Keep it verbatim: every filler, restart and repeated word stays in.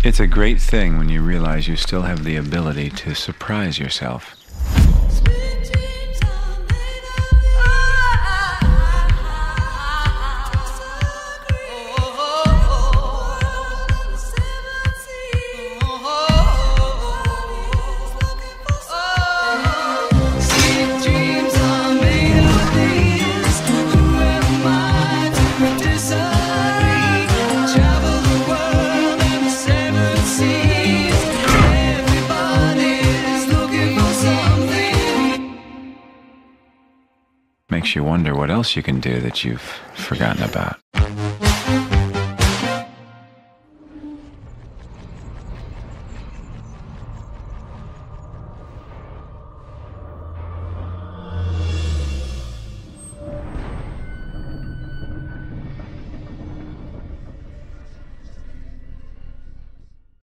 It's a great thing when you realize you still have the ability to surprise yourself. Makes you wonder what else you can do that you've forgotten about.